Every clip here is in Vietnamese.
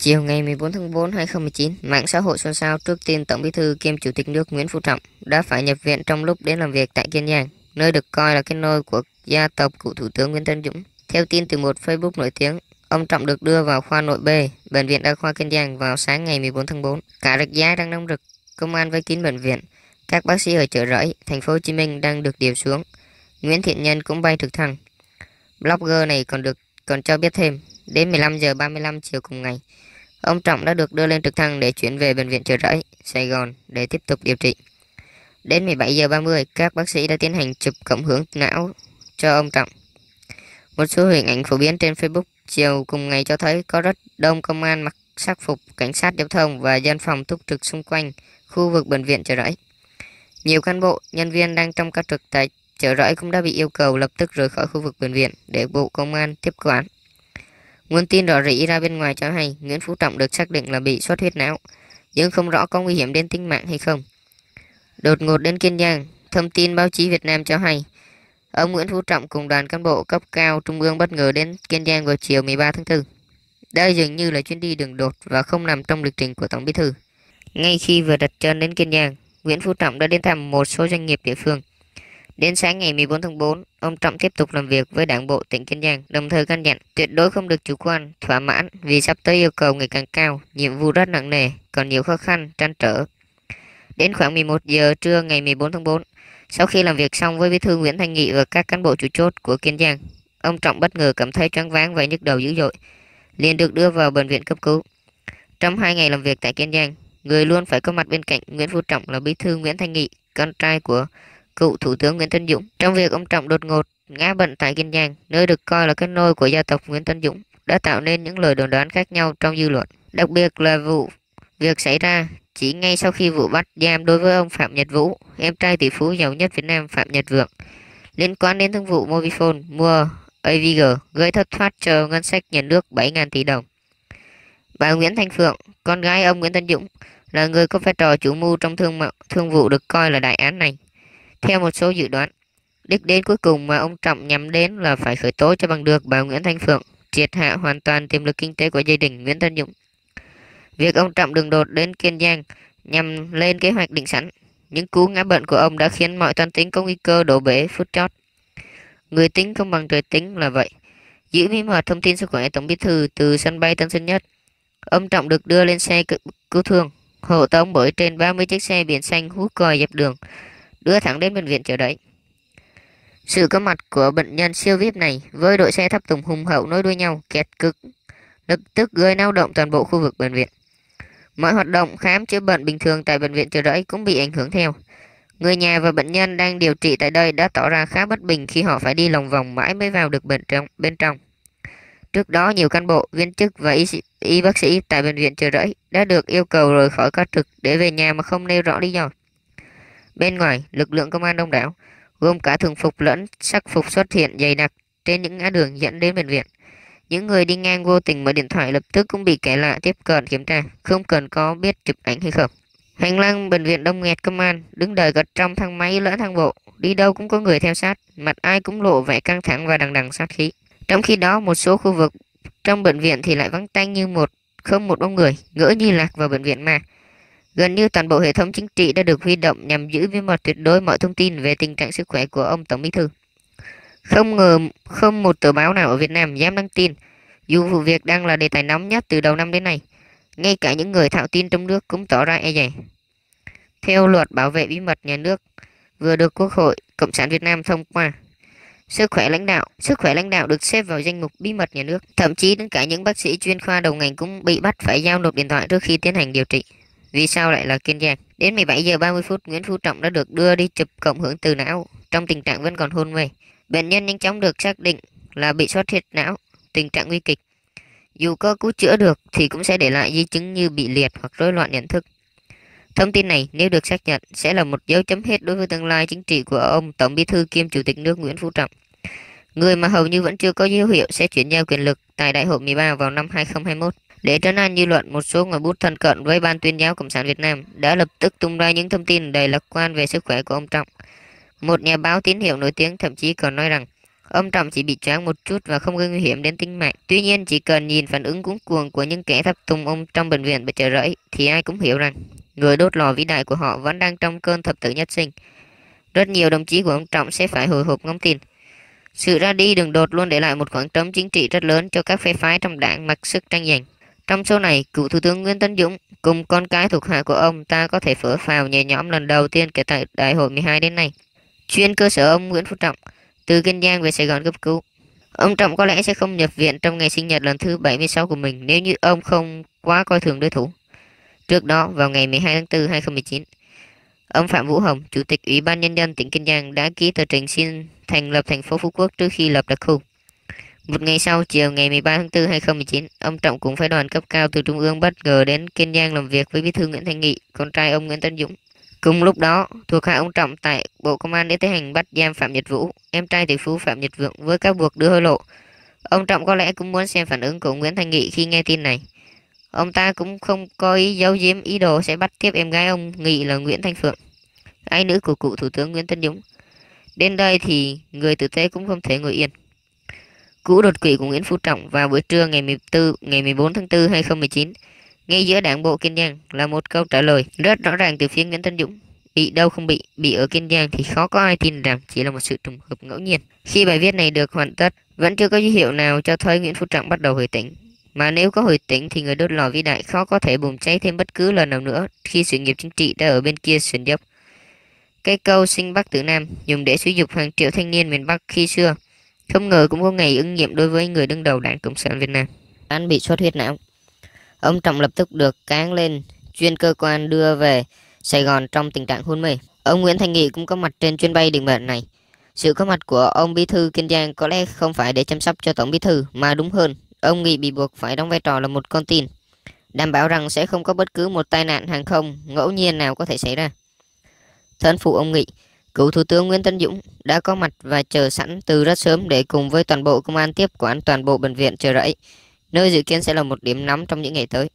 Chiều ngày 14 tháng 4 2019, mạng xã hội xôn xao trước tin Tổng Bí thư kiêm Chủ tịch nước Nguyễn Phú Trọng đã phải nhập viện trong lúc đến làm việc tại Kiên Giang, nơi được coi là cái nôi của gia tộc cựu Thủ tướng Nguyễn Tấn Dũng. Theo tin từ một Facebook nổi tiếng, ông Trọng được đưa vào khoa nội B, Bệnh viện Đa khoa Kiên Giang vào sáng ngày 14 tháng 4. Cả Rạch Giá đang nóng rực, công an vây kín bệnh viện. Các bác sĩ ở Chợ Rẫy, thành phố Hồ Chí Minh đang được điều xuống. Nguyễn Thiện Nhân cũng bay trực thăng. Blogger này còn cho biết thêm, đến 15 giờ 35 chiều cùng ngày, ông Trọng đã được đưa lên trực thăng để chuyển về bệnh viện Chợ Rẫy, Sài Gòn để tiếp tục điều trị. Đến 17 giờ 30, các bác sĩ đã tiến hành chụp cộng hưởng não cho ông Trọng. Một số hình ảnh phổ biến trên Facebook chiều cùng ngày cho thấy có rất đông công an mặc sắc phục cảnh sát giao thông và dân phòng túc trực xung quanh khu vực bệnh viện Chợ Rẫy. Nhiều cán bộ, nhân viên đang trong ca trực tại Chợ Rẫy cũng đã bị yêu cầu lập tức rời khỏi khu vực bệnh viện để Bộ Công an tiếp quản. Nguồn tin rò rỉ ra bên ngoài cho hay Nguyễn Phú Trọng được xác định là bị xuất huyết não, nhưng không rõ có nguy hiểm đến tính mạng hay không. Đột ngột đến Kiên Giang, thông tin báo chí Việt Nam cho hay ông Nguyễn Phú Trọng cùng đoàn cán bộ cấp cao trung ương bất ngờ đến Kiên Giang vào chiều 13 tháng 4. Đây dường như là chuyến đi đường đột và không nằm trong lịch trình của Tổng Bí thư. Ngay khi vừa đặt chân đến Kiên Giang, Nguyễn Phú Trọng đã đến thăm một số doanh nghiệp địa phương. Đến sáng ngày 14 tháng 4, ông Trọng tiếp tục làm việc với Đảng bộ tỉnh Kiên Giang, đồng thời căn dặn tuyệt đối không được chủ quan, thỏa mãn vì sắp tới yêu cầu ngày càng cao, nhiệm vụ rất nặng nề, còn nhiều khó khăn, trăn trở. Đến khoảng 11 giờ trưa ngày 14 tháng 4, sau khi làm việc xong với Bí thư Nguyễn Thanh Nghị và các cán bộ chủ chốt của Kiên Giang, ông Trọng bất ngờ cảm thấy choáng váng và nhức đầu dữ dội, liền được đưa vào bệnh viện cấp cứu. Trong 2 ngày làm việc tại Kiên Giang, người luôn phải có mặt bên cạnh Nguyễn Phú Trọng là Bí thư Nguyễn Thanh Nghị, con trai của cựu Thủ tướng Nguyễn Tấn Dũng. Trong việc ông Trọng đột ngột ngã bệnh tại Kiên Giang, nơi được coi là cái nôi của gia tộc Nguyễn Tấn Dũng, đã tạo nên những lời đồn đoán khác nhau trong dư luận. Đặc biệt là việc xảy ra chỉ ngay sau khi vụ bắt giam đối với ông Phạm Nhật Vũ, em trai tỷ phú giàu nhất Việt Nam Phạm Nhật Vượng, liên quan đến thương vụ Mobifone mua AVG gây thất thoát cho ngân sách nhà nước 7.000 tỷ đồng. Bà Nguyễn Thanh Phượng, con gái ông Nguyễn Tấn Dũng, là người có vai trò chủ mưu trong thương vụ được coi là đại án này. Theo một số dự đoán, đích đến cuối cùng mà ông Trọng nhắm đến là phải khởi tố cho bằng được bà Nguyễn Thanh Phượng, triệt hạ hoàn toàn tiềm lực kinh tế của gia đình Nguyễn Tấn Dũng. Việc ông Trọng đường đột đến Kiên Giang nhằm lên kế hoạch định sẵn, những cú ngã bệnh của ông đã khiến mọi toan tính có nguy cơ đổ bể phút chót. Người tính không bằng trời tính là vậy. Giữ bí mật thông tin sức khỏe Tổng Bí thư từ sân bay Tân Sơn Nhất, ông Trọng được đưa lên xe cứu thương, hộ tống bởi trên 30 chiếc xe biển xanh hú còi dẹp đường, đưa thẳng đến bệnh viện Chợ Rẫy. Sự có mặt của bệnh nhân siêu VIP này với đội xe tháp tùng hùng hậu nối đuôi nhau kẹt cực, lập tức gây náo động toàn bộ khu vực bệnh viện. Mọi hoạt động khám chữa bệnh bình thường tại bệnh viện Chợ Rẫy cũng bị ảnh hưởng theo. Người nhà và bệnh nhân đang điều trị tại đây đã tỏ ra khá bất bình khi họ phải đi lòng vòng mãi mới vào được bên trong. Trước đó, nhiều cán bộ, viên chức và y bác sĩ tại bệnh viện Chợ Rẫy đã được yêu cầu rời khỏi ca trực để về nhà mà không nêu rõ lý do. Bên ngoài, lực lượng công an đông đảo, gồm cả thường phục lẫn sắc phục xuất hiện dày đặc trên những ngã đường dẫn đến bệnh viện. Những người đi ngang vô tình mở điện thoại lập tức cũng bị kẻ lạ tiếp cận kiểm tra, không cần có biết chụp ảnh hay không. Hành lang bệnh viện đông nghẹt công an, đứng đợi cả trong thang máy lẫn thang bộ, đi đâu cũng có người theo sát, mặt ai cũng lộ vẻ căng thẳng và đằng đằng sát khí. Trong khi đó, một số khu vực trong bệnh viện thì lại vắng tanh như không một bóng người, ngỡ như lạc vào bệnh viện mà. Gần như toàn bộ hệ thống chính trị đã được huy động nhằm giữ bí mật tuyệt đối mọi thông tin về tình trạng sức khỏe của ông Tổng Bí thư. Không ngờ không một tờ báo nào ở Việt Nam dám đăng tin, dù vụ việc đang là đề tài nóng nhất từ đầu năm đến nay. Ngay cả những người thạo tin trong nước cũng tỏ ra e dè. Theo luật bảo vệ bí mật nhà nước vừa được Quốc hội Cộng sản Việt Nam thông qua, sức khỏe lãnh đạo được xếp vào danh mục bí mật nhà nước. Thậm chí đến cả những bác sĩ chuyên khoa đầu ngành cũng bị bắt phải giao nộp điện thoại trước khi tiến hành điều trị. Vì sao lại là Kiên Giang? Đến 17 giờ 30 phút, Nguyễn Phú Trọng đã được đưa đi chụp cộng hưởng từ não trong tình trạng vẫn còn hôn mê. Bệnh nhân nhanh chóng được xác định là bị xuất huyết não, tình trạng nguy kịch. Dù có cứu chữa được thì cũng sẽ để lại di chứng như bị liệt hoặc rối loạn nhận thức. Thông tin này nếu được xác nhận sẽ là một dấu chấm hết đối với tương lai chính trị của ông Tổng Bí thư kiêm Chủ tịch nước Nguyễn Phú Trọng, người mà hầu như vẫn chưa có dấu hiệu sẽ chuyển giao quyền lực tại Đại hội 13 vào năm 2021. Để trấn an dư luận, một số người bút thân cận với Ban Tuyên giáo Cộng sản Việt Nam đã lập tức tung ra những thông tin đầy lạc quan về sức khỏe của ông Trọng. Một nhà báo tín hiệu nổi tiếng thậm chí còn nói rằng Ông Trọng chỉ bị choáng một chút và không gây nguy hiểm đến tính mạng. Tuy nhiên, chỉ cần nhìn phản ứng cuống cuồng của những kẻ tháp tùng ông trong bệnh viện bị chợ rẫy thì ai cũng hiểu rằng người đốt lò vĩ đại của họ vẫn đang trong cơn thập tử nhất sinh. Rất nhiều đồng chí của ông Trọng sẽ phải hồi hộp ngóng tin. Sự ra đi đường đột luôn để lại một khoảng trống chính trị rất lớn cho các phe phái trong đảng mặc sức tranh giành. Trong số này, cựu Thủ tướng Nguyễn Tấn Dũng cùng con cái thuộc hạ của ông ta có thể phở phào nhẹ nhõm lần đầu tiên kể từ Đại hội 12 đến nay. Chuyên cơ sở ông Nguyễn Phú Trọng từ Kiên Giang về Sài Gòn cấp cứu. Ông Trọng có lẽ sẽ không nhập viện trong ngày sinh nhật lần thứ 76 của mình nếu như ông không quá coi thường đối thủ. Trước đó, vào ngày 12 tháng 4 2019, ông Phạm Vũ Hồng, Chủ tịch Ủy ban Nhân dân tỉnh Kiên Giang đã ký tờ trình xin thành lập thành phố Phú Quốc trước khi lập đặc khu. Một ngày sau, chiều ngày 13 tháng 4 2019, ông Trọng cùng phái đoàn cấp cao từ Trung ương bất ngờ đến Kiên Giang làm việc với Bí thư Nguyễn Thanh Nghị, con trai ông Nguyễn Tấn Dũng. Cùng lúc đó, thuộc hạ ông Trọng tại Bộ Công an đã tiến hành bắt giam Phạm Nhật Vũ, em trai tỷ phú Phạm Nhật Vượng với các buộc đưa hối lộ. Ông Trọng có lẽ cũng muốn xem phản ứng của Nguyễn Thanh Nghị khi nghe tin này. Ông ta cũng không có ý giấu giếm ý đồ sẽ bắt tiếp em gái ông Nghị là Nguyễn Thanh Phượng, ái nữ của cựu Thủ tướng Nguyễn Tấn Dũng. Đến đây thì người tử tế cũng không thể ngồi yên. Cú đột quỵ của Nguyễn Phú Trọng vào buổi trưa ngày 14 tháng 4 2019, ngay giữa đảng bộ Kiên Giang là một câu trả lời rất rõ ràng từ phía Nguyễn Tấn Dũng. Bị đâu không bị ở Kiên Giang thì khó có ai tin rằng chỉ là một sự trùng hợp ngẫu nhiên. Khi bài viết này được hoàn tất, vẫn chưa có dấu hiệu nào cho thấy Nguyễn Phú Trọng bắt đầu hồi tỉnh. Mà nếu có hồi tỉnh thì người đốt lò vĩ đại khó có thể bùng cháy thêm bất cứ lần nào nữa khi sự nghiệp chính trị đã ở bên kia sườn dốc. Cái câu sinh Bắc tử Nam dùng để xúi dục hàng triệu thanh niên miền Bắc khi xưa, không ngờ cũng có ngày ứng nghiệm đối với người đứng đầu Đảng Cộng sản Việt Nam. Anh bị xuất huyết não. Ông Trọng lập tức được cáng lên chuyên cơ quan đưa về Sài Gòn trong tình trạng hôn mê. Ông Nguyễn Thanh Nghị cũng có mặt trên chuyến bay định mệnh này. Sự có mặt của ông Bí thư Kiên Giang có lẽ không phải để chăm sóc cho Tổng Bí thư, mà đúng hơn, ông Nghị bị buộc phải đóng vai trò là một con tin, đảm bảo rằng sẽ không có bất cứ một tai nạn hàng không ngẫu nhiên nào có thể xảy ra. Thân phụ ông Nghị, cựu Thủ tướng Nguyễn Tấn Dũng đã có mặt và chờ sẵn từ rất sớm để cùng với toàn bộ công an tiếp quản toàn bộ bệnh viện chợ rẫy, nơi dự kiến sẽ là một điểm nóng trong những ngày tới.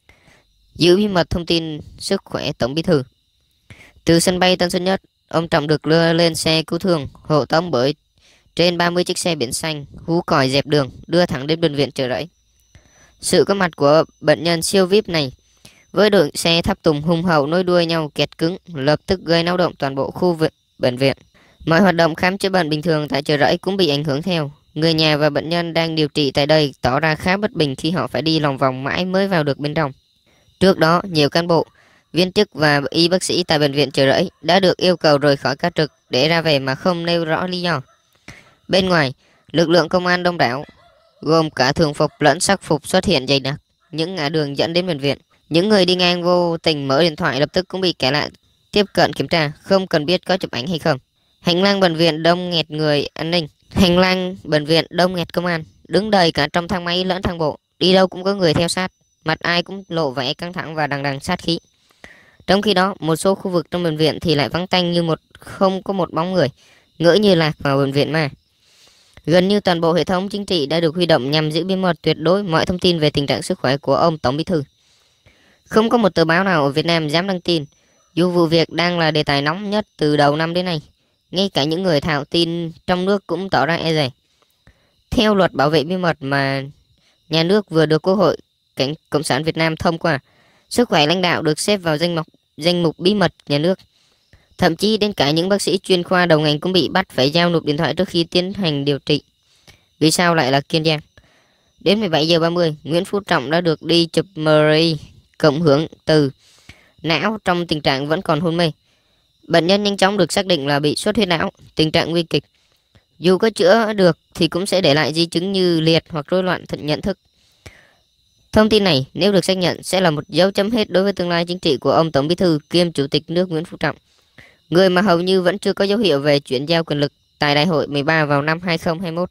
Giữ bí mật thông tin sức khỏe Tổng Bí thư. Từ sân bay Tân Sơn Nhất, ông Trọng được đưa lên xe cứu thương hộ tống bởi trên 30 chiếc xe biển xanh hú còi dẹp đường đưa thẳng đến bệnh viện chợ rẫy. Sự có mặt của bệnh nhân siêu VIP này với đội xe tháp tùng hùng hậu nối đuôi nhau kẹt cứng lập tức gây náo động toàn bộ khu bệnh viện. Mọi hoạt động khám chữa bệnh bình thường tại chợ rẫy cũng bị ảnh hưởng theo. Người nhà và bệnh nhân đang điều trị tại đây tỏ ra khá bất bình khi họ phải đi lòng vòng mãi mới vào được bên trong. Trước đó, nhiều cán bộ, viên chức và y bác sĩ tại bệnh viện chợ rẫy đã được yêu cầu rời khỏi ca trực để ra về mà không nêu rõ lý do. Bên ngoài, lực lượng công an đông đảo, gồm cả thường phục lẫn sắc phục xuất hiện dày đặc những ngã đường dẫn đến bệnh viện. Những người đi ngang vô tình mở điện thoại lập tức cũng bị kẻ lạ tiếp cận kiểm tra, không cần biết có chụp ảnh hay không. Hành lang bệnh viện đông nghẹt người an ninh, hành lang bệnh viện đông nghẹt công an, đứng đầy cả trong thang máy lẫn thang bộ, đi đâu cũng có người theo sát, mặt ai cũng lộ vẻ căng thẳng và đằng đằng sát khí. Trong khi đó, một số khu vực trong bệnh viện thì lại vắng tanh như không có một bóng người, ngỡ như lạc vào bệnh viện mà. Gần như toàn bộ hệ thống chính trị đã được huy động nhằm giữ bí mật tuyệt đối mọi thông tin về tình trạng sức khỏe của ông Tổng Bí thư. Không có một tờ báo nào ở Việt Nam dám đăng tin, dù vụ việc đang là đề tài nóng nhất từ đầu năm đến nay. Ngay cả những người thạo tin trong nước cũng tỏ ra e dè. Theo luật bảo vệ bí mật mà nhà nước vừa được Quốc hội Cộng sản Việt Nam thông qua, sức khỏe lãnh đạo được xếp vào danh mục bí mật nhà nước. Thậm chí đến cả những bác sĩ chuyên khoa đầu ngành cũng bị bắt phải giao nộp điện thoại trước khi tiến hành điều trị. Vì sao lại là Kiên Giang? Đến 17 giờ 30, Nguyễn Phú Trọng đã được đi chụp MRI cộng hưởng từ não trong tình trạng vẫn còn hôn mê. Bệnh nhân nhanh chóng được xác định là bị xuất huyết não, tình trạng nguy kịch. Dù có chữa được thì cũng sẽ để lại di chứng như liệt hoặc rối loạn nhận thức. Thông tin này nếu được xác nhận sẽ là một dấu chấm hết đối với tương lai chính trị của ông Tổng Bí thư kiêm Chủ tịch nước Nguyễn Phú Trọng, người mà hầu như vẫn chưa có dấu hiệu về chuyển giao quyền lực tại Đại hội 13 vào năm 2021.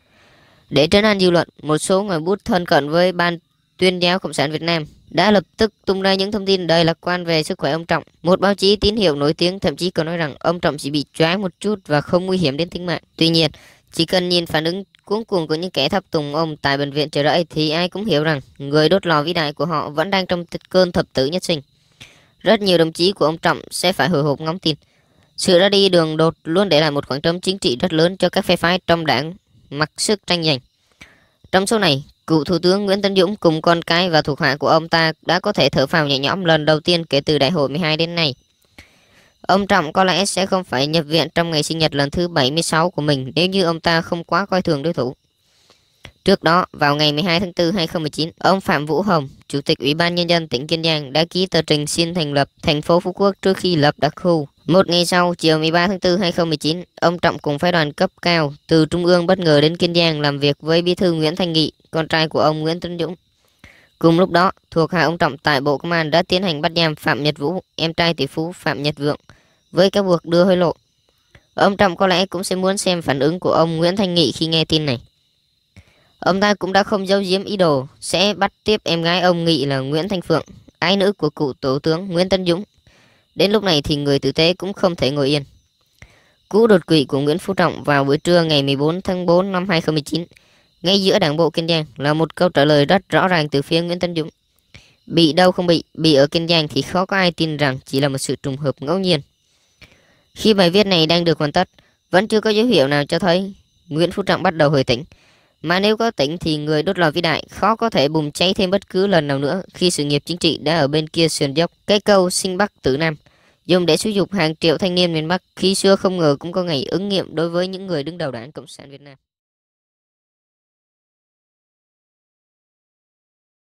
Để trấn an dư luận, một số người bút thân cận với Ban Tuyên giáo Cộng sản Việt Nam đã lập tức tung ra những thông tin đầy lạc quan về sức khỏe ông Trọng. Một báo chí tín hiệu nổi tiếng thậm chí còn nói rằng ông Trọng chỉ bị choáng một chút và không nguy hiểm đến tính mạng. Tuy nhiên, chỉ cần nhìn phản ứng cuống cuồng của những kẻ tháp tùng ông tại bệnh viện chợ rẫy thì ai cũng hiểu rằng người đốt lò vĩ đại của họ vẫn đang trong cơn thập tử nhất sinh. Rất nhiều đồng chí của ông Trọng sẽ phải hồi hộp ngóng tin. Sự ra đi đường đột luôn để lại một khoảng trống chính trị rất lớn cho các phe phái trong đảng mặc sức tranh giành. Trong số này, cựu Thủ tướng Nguyễn Tấn Dũng cùng con cái và thuộc hạ của ông ta đã có thể thở phào nhẹ nhõm lần đầu tiên kể từ Đại hội 12 đến nay. Ông Trọng có lẽ sẽ không phải nhập viện trong ngày sinh nhật lần thứ 76 của mình nếu như ông ta không quá coi thường đối thủ. Trước đó, vào ngày 12 tháng 4 2019, ông Phạm Vũ Hồng, Chủ tịch Ủy ban Nhân dân tỉnh Kiên Giang đã ký tờ trình xin thành lập thành phố Phú Quốc trước khi lập đặc khu. Một ngày sau, chiều 13 tháng 4 2019, ông Trọng cùng phái đoàn cấp cao từ Trung ương bất ngờ đến Kiên Giang làm việc với Bí thư Nguyễn Thanh Nghị, con trai của ông Nguyễn Tấn Dũng. Cùng lúc đó, thuộc hạ ông Trọng tại Bộ Công an đã tiến hành bắt giam Phạm Nhật Vũ, em trai tỷ phú Phạm Nhật Vượng, với cáo buộc đưa hối lộ. Ông Trọng có lẽ cũng sẽ muốn xem phản ứng của ông Nguyễn Thanh Nghị khi nghe tin này. Ông ta cũng đã không giấu giếm ý đồ sẽ bắt tiếp em gái ông Nghị là Nguyễn Thanh Phượng, ái nữ của cựu Thủ tướng Nguyễn Tấn Dũng. Đến lúc này thì người tử tế cũng không thể ngồi yên. Cú đột quỵ của Nguyễn Phú Trọng vào buổi trưa ngày 14 tháng 4 năm 2019, ngay giữa Đảng bộ Kiên Giang là một câu trả lời rất rõ ràng từ phía Nguyễn Tấn Dũng. Bị đâu không bị ở Kiên Giang thì khó có ai tin rằng chỉ là một sự trùng hợp ngẫu nhiên. Khi bài viết này đang được hoàn tất, vẫn chưa có dấu hiệu nào cho thấy Nguyễn Phú Trọng bắt đầu hồi tỉnh. Mà nếu có tỉnh thì người đốt lò vĩ đại khó có thể bùng cháy thêm bất cứ lần nào nữa khi sự nghiệp chính trị đã ở bên kia sườn dốc. Cái câu sinh Bắc tử Nam dùng để xúi dục hàng triệu thanh niên miền Bắc khi xưa không ngờ cũng có ngày ứng nghiệm đối với những người đứng đầu Đảng Cộng sản Việt Nam.